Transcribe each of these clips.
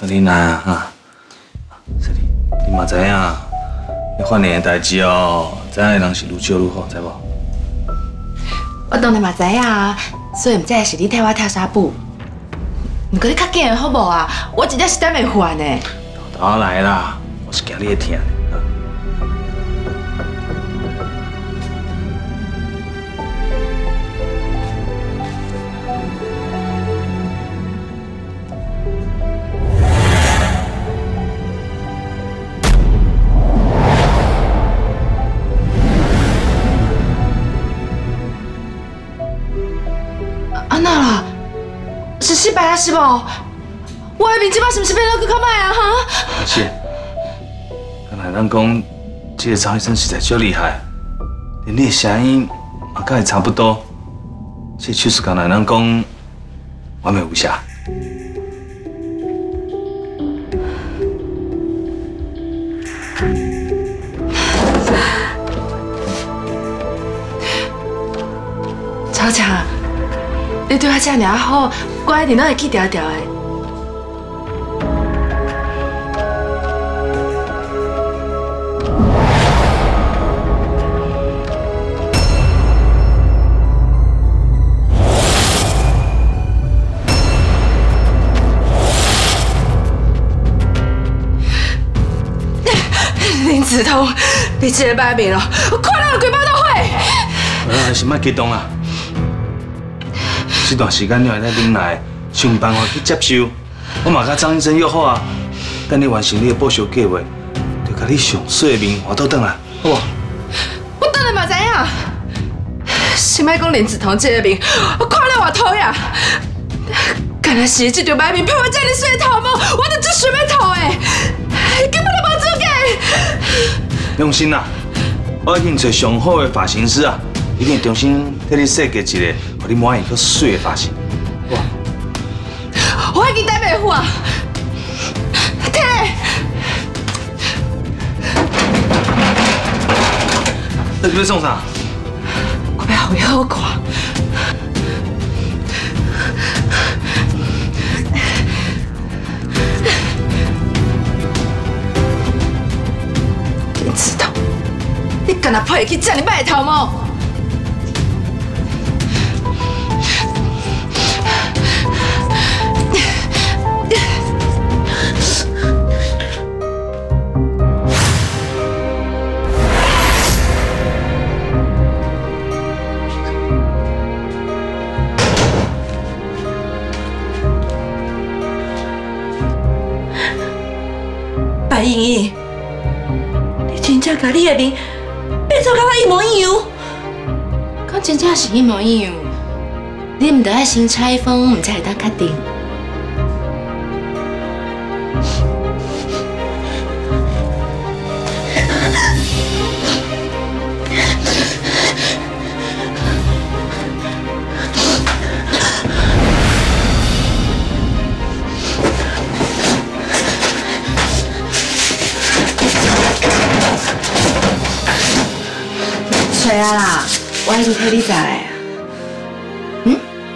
你来啊哈！你嘛知影，你犯的代志哦，知影的人是愈少愈好，知无？ 我当然嘛知影啊，所以毋知是你替我跳纱布。不过你较紧好无啊？我真正是等袂烦呢。 倒来啦，我是惊你会疼。 安那啦？是失败啊，是无？我的面即摆是毋是变得更较歹啊？哈？ 是。刚才咱讲，这个张医生实在足厉害，连你的声音嘛甲伊差不多。这手术刚才咱讲完美无瑕。超强，你对我这么好，我一定都会记条条的。林子彤，你这个歹命哦，我看到规包都毁。还是莫激动啊！这段时间你会在恁来想办法去接受，我嘛甲张医生约好啊，等你完成你的报仇计划，就甲你上水的面换倒转来，好不？我当然嘛知影，先莫讲林子彤这个面，我看了我讨厌。敢若是这条歹面配我这么水的头毛，我就只想要吐的，根本就无资格。用心啦，我已经找上好的发型师啊，一定重新替你设计一个，让你满意佮水的发型。哇！我已经等袂住啊！停！你要创啥？我要互伊好看。林子彤，你敢若配去这么歹的头毛？白莹莹，你真正甲你的面变做甲我一模一样？讲真正是一模一样，你唔得爱先采风，唔才会当确定。吹啊啦！我已经替你摘来啊。嗯？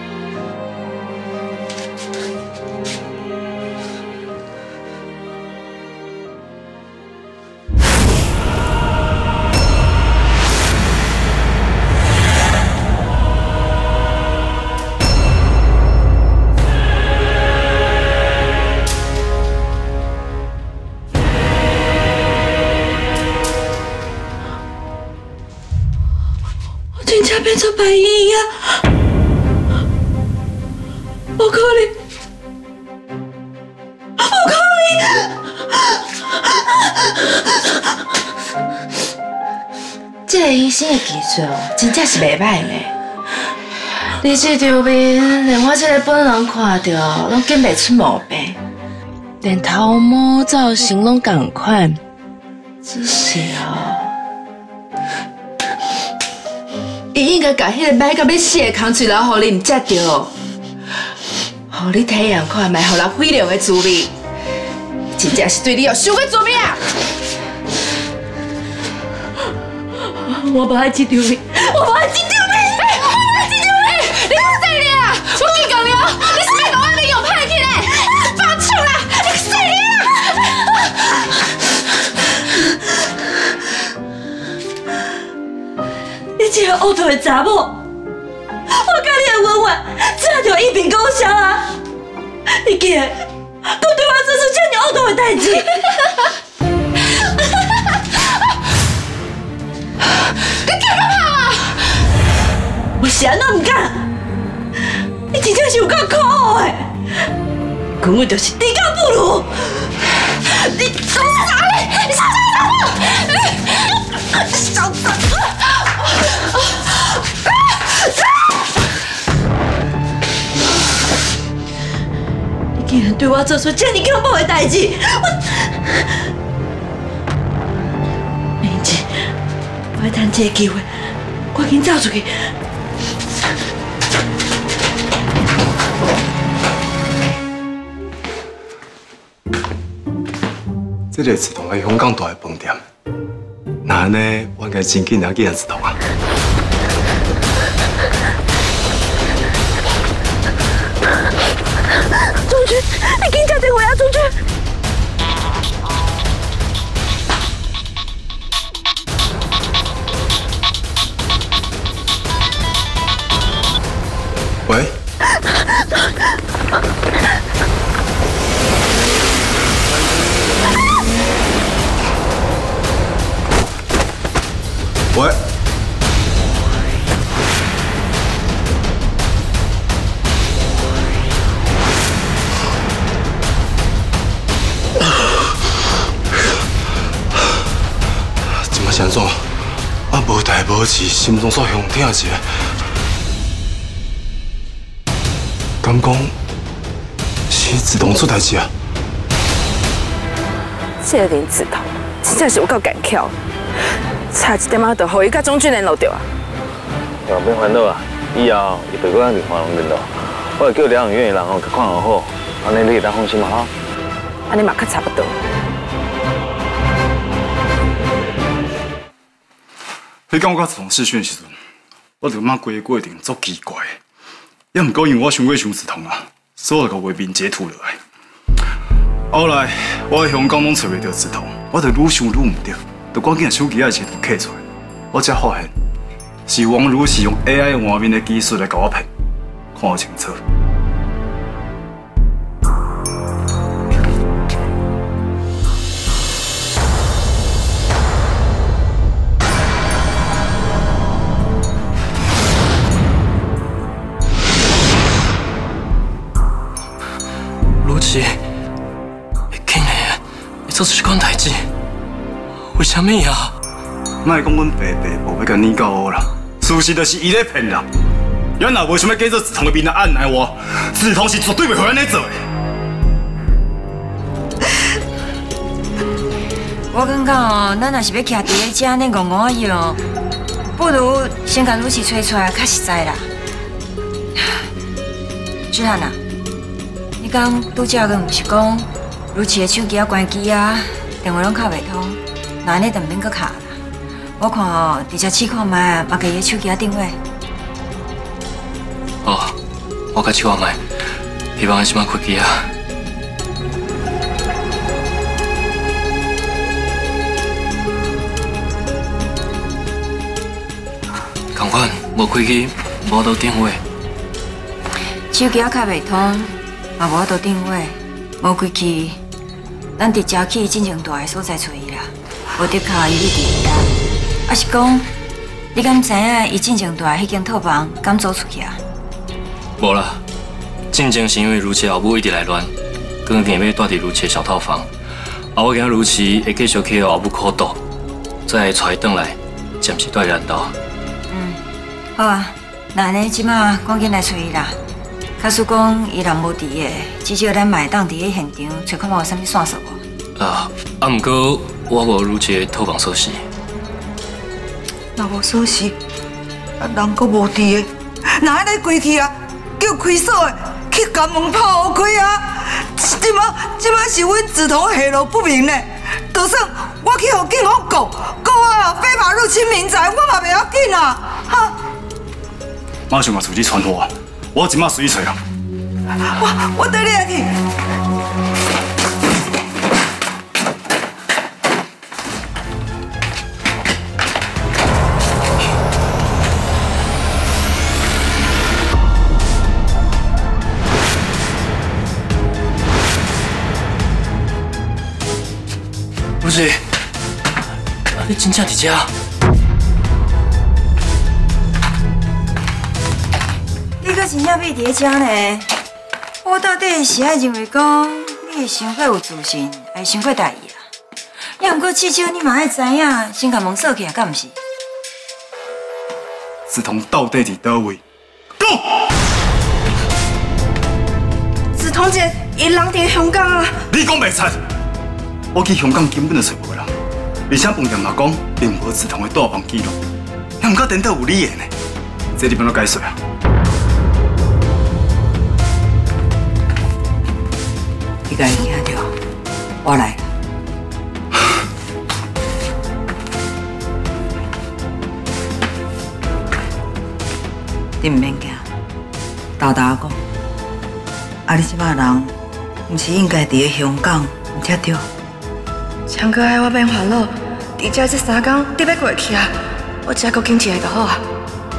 真正变做白莹莹啊！不可能！不可能！这个医生的技术哦，真正是袂歹呢。你这张面，连我这个本人看到，拢见袂出毛病，连头毛造型拢同款，只是哦。伊应该把迄个歹到要死的空嘴留互你，唔才对。互你体验看卖，互人毁容的滋味，真正是对你有伤过罪名啊！我无爱这张面，我无爱这张面，我无爱这张面！你是谁呢？我警告你哦，你是要把我的面用歹去嘞！放手啦！你个死查某，我甲你的恩怨，早就一笔勾销啊！你竟然搁对我做出这么恶毒的代志！ 你干嘛啊？ 我是安怎唔敢？你真正是有够可恶的，根本就是低价不如！你傻嘞！你傻！小子！你竟然对我做出这么恐怖的代志！明智，我要趁这个机会，赶紧走出去。 这个祠堂是香港大的饭店，那安尼，我应该真紧来去祠堂啊！ 中军，你紧打电话啊，中军！ 喂。喂。怎么想做？啊，无代无志，心中所向痛者，敢讲是自动出代志啊？ 这个林子头真正是有够干巧，差一点仔就互伊甲总军联络着啊！ 哦，免烦恼啊，以后伊袂搁咱伫华龙联络，我会叫疗养院的人哦，甲看好，安尼你会当放心嘛吼。 安尼嘛较差不多。 迄天我甲同事训的时阵，我就感觉规个过程足奇怪的，也毋过因为我伤过伤刺痛啊，所以我就甲画面截图落来。后来我喺香港拢找袂到刺痛，我就愈想愈毋对，就赶紧手机仔截图摕出来，我才发现是王如是用 AI 画面的技术来甲我骗，看我清楚。 如琪，会竟然会做出这款代志，为什么呀？ 莫讲阮爸爸无要甲你到我啦，事实就是伊咧骗人。咱若无想要假做梓潼的面来按来我，梓潼是绝对袂互咱咧做的。 我感觉哦，咱若是要徛伫咧遮呢戆戆啊样，不如先甲如琪找出来，较实在啦。志涵啊，你讲拄则个毋是讲如琪的手机啊关机啊，电话拢敲袂通，那安尼就毋免搁敲啦。我看哦，直接试看卖，嘛甲伊的手机啊定位。 哦，我甲试看卖，希望伊是莫开机啊。同款，无开机，无到定位。 手机啊敲袂通，嘛无法度定位，无开机，咱直接去进前大的所在找伊啦。无得靠伊你伫遐，还是讲你敢知影伊进前大迄间套房敢租出去啊？ 无啦，进前是因为如琪后母一直来乱，决定要住伫如琪的小套房。啊，我惊如琪会继续去后母苦斗，再带伊转来，暂时住伫咱兜。 好啊，那安尼即马赶紧来找伊啦。假使讲伊人无伫个，至少咱嘛会当伫个现场找看有啥物线索无？ 毋过我无如琪的套房锁匙。 若无锁匙，人阁无伫个，那安尼关去啊，叫开锁的去关门炮开啊！即马是阮梓潼下落不明呢，就算我去互警方告啊，非法入侵民宅，我嘛袂要紧啊！哈！ 马上把手机传给我，我即马随找人。 我带你来去。 姐，你真正伫遮？ 你搁真正要伫遮呢？我到底是爱认为讲你的想法有自信，还是想过大意啊？也毋过至少你嘛爱知影，先甲门锁起来，敢毋是？ 梓潼到底伫倒位？讲！ 梓潼姐，伊人伫香港啊！ 你讲袂出！我去香港根本就找无人，而且饭店嘛讲并无梓潼的大房记录，也毋过颠倒有你的呢，这你要怎解释啊？ 你敢会听到？我来。你唔免惊，豆豆讲，你即摆人，毋是应该伫咧香港，毋才对。 强哥爱我变烦恼，伫遮这3天得要过去啊，我只搁紧一个就好啊。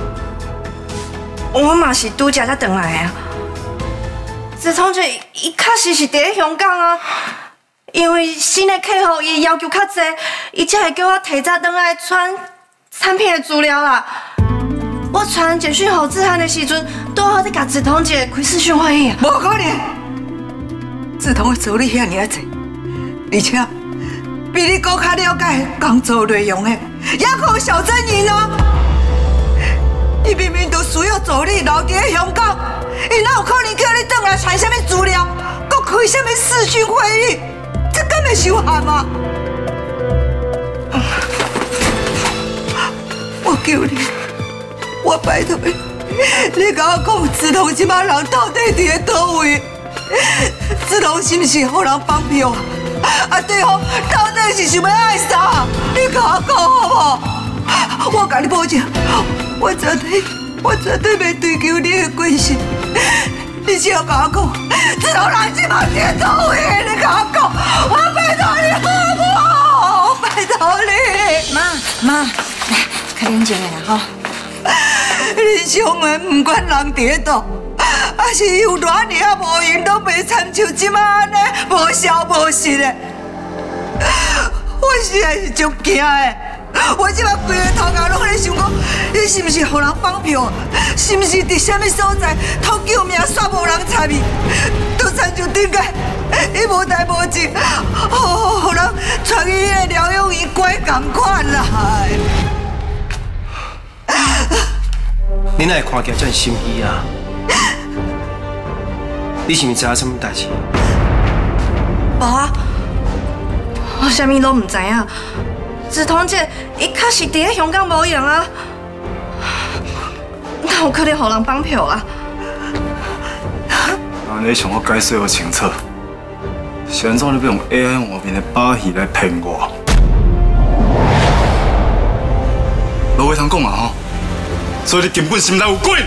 我嘛是拄才回来的啊。梓潼姐，伊确实是伫咧香港啊，因为新的客户伊要求较济，伊才会叫我提早回来传产品的资料啦。我传简讯给志涵的时阵，拄好在甲梓潼姐开视讯会议啊。 无可能，梓潼会做你遐尔啊济，而且比你更较了解工作内容的，也可有小真言哦。伊明明就需要助理留伫咧香港，伊哪有可能叫你转来传什么资料，搁开什么视讯会议？这根本伤害嘛！我求你。我拜托你，你甲我讲，梓潼即摆人到底伫咧倒位？梓潼是毋是互人绑票啊？对方到底是想要爱啥？你甲我讲好无？我甲你保证，我绝对袂追求你的关心。你只要甲我讲，梓潼人即摆伫咧倒位？你甲我讲，我拜托你好不好？我拜托你。 妈，来，较冷静的啦吼。 你想的不管人伫咧倒，还是有偌尔啊无用，拢袂参像即摆安尼无消无息的。我实在是足惊的。我即摆规个头壳拢咧想讲，你是毋是互人绑票？是毋是伫什么所在偷救命煞无人插伊？都参像顶个，伊无代无志，互人传伊的疗养院拐共款啦。 你哪会看起来这么心虚啊？你是毋是知影什么代志？ 无啊，我啥物拢唔知影。梓潼姐，伊确实伫咧香港无用啊，哪有可能互人绑票啊？ 那你想我解释我清楚，是安怎你要用 AI 画面的把戏来骗我？无话通讲啊吼！所以你根本心内有鬼。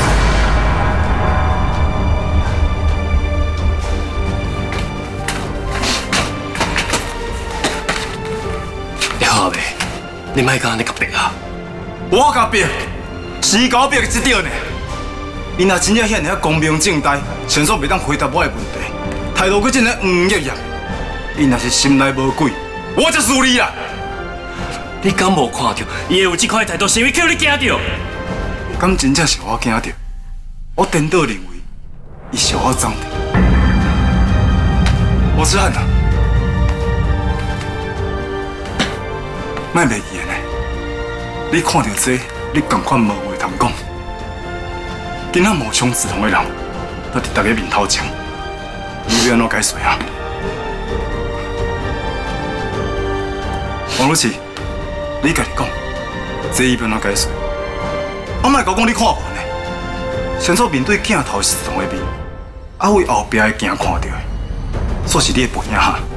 你好未？你莫甲安尼甲逼啊！ 我甲逼，是伊甲我逼的这条呢。伊若真正遐尔光明正大，先说袂当回答我的问题，态度佫真个黄热热。伊若是心内无鬼，我才输你啦！ 你敢无看到伊会有这款态度，是因为叫你惊到？ 敢真正是我惊到？我颠倒认为，伊是我装的。我是汉啊，莫袂记呢。你看到这，你同款无话通讲。今仔冒充梓潼的人，都伫大家面头前，你要安怎解释啊？王老师，你家己讲，这伊要安怎解释？我莫甲我讲你看无呢。先说面对镜头是梓潼的面，啊为后壁的镜看到的，煞是你的背影哈。